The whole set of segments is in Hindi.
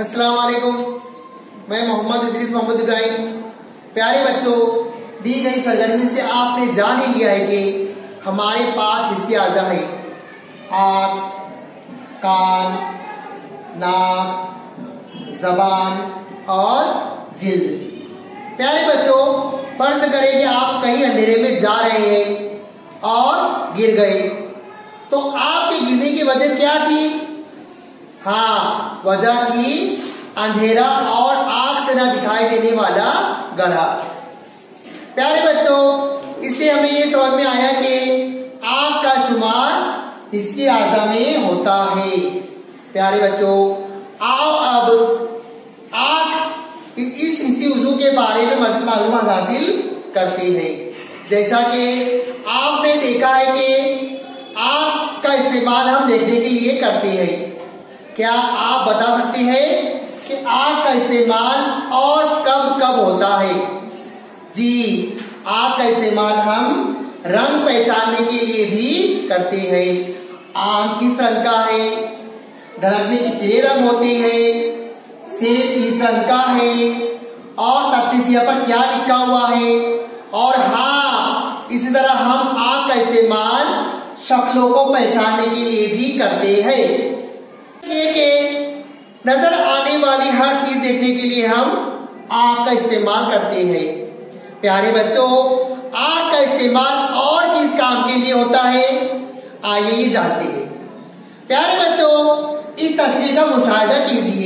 अस्सलाम वालेकुम। मैं मोहम्मद इदरीस मोहम्मद इब्राहिम। प्यारे बच्चों, दी गई सरगर्मी से आपने जान ही लिया है कि हमारे 5 हिस्से आज़ा है। आँख, कान, नाक, जबान और जिल्द। प्यारे बच्चों, फर्ज करें कि आप कहीं अंधेरे में जा रहे हैं और गिर गए, तो आपके गिरने की वजह क्या थी? हाँ, वजह थी अंधेरा और आंख से ना दिखाई देने वाला गड्ढा। प्यारे बच्चों, इससे हमें ये समझ में आया कि आंख का शुमार हिस्से आज़ा में होता है। प्यारे बच्चों, आओ अब आंख इस हिस्से उज़ू के बारे में मज़ीद मालूमात हासिल करते हैं। जैसा कि आपने देखा है कि आंख का इस्तेमाल हम देखने के लिए करते हैं। क्या आप बता सकते हैं कि आंख का इस्तेमाल और कब कब होता है? जी, आंख का इस्तेमाल हम रंग पहचानने के लिए भी करते हैं। आंख किस रंग का है, ढलक में कितने रंग होते हैं, सेब किस रंग का है और तख्तीसिया पर क्या लिखा हुआ है। और हाँ, इसी तरह हम आंख का इस्तेमाल शक्लों को पहचानने के लिए भी करते हैं। नजर आने वाली हर चीज देखने के लिए हम आंख का इस्तेमाल करते हैं। प्यारे बच्चों, आंख का इस्तेमाल और किस काम के लिए होता है, आइए ये जानते हैं। प्यारे बच्चों, इस तस्वीर का मुशाहिदा कीजिए।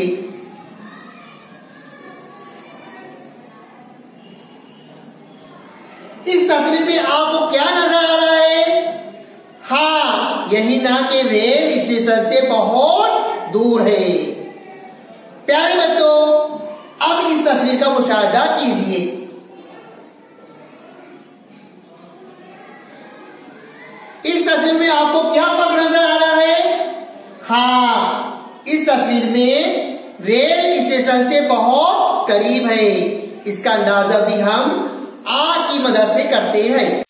इस तस्वीर में आपको क्या नजर आ रहा है? हाँ, यही ना कि रेल स्टेशन से बहुत दूर है। प्यारे बच्चों, अब इस तस्वीर का मुशाहिदा कीजिए। इस तस्वीर में आपको क्या फर्क नजर आ रहा है? हाँ, इस तस्वीर में रेल स्टेशन से बहुत करीब है। इसका अंदाजा भी हम आंख की मदद से करते हैं।